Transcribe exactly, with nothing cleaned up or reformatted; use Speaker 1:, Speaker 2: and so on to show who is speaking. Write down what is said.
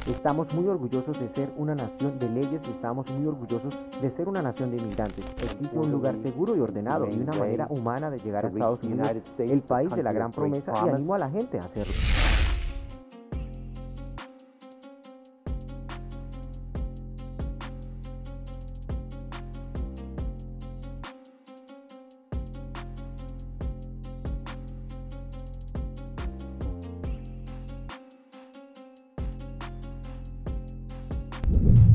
Speaker 1: Estamos muy orgullosos de ser una nación de leyes y estamos muy orgullosos de ser una nación de inmigrantes. Existe un lugar seguro y ordenado y una manera humana de llegar a Estados Unidos, el país de la gran promesa, y animo a la gente a hacerlo.
Speaker 2: You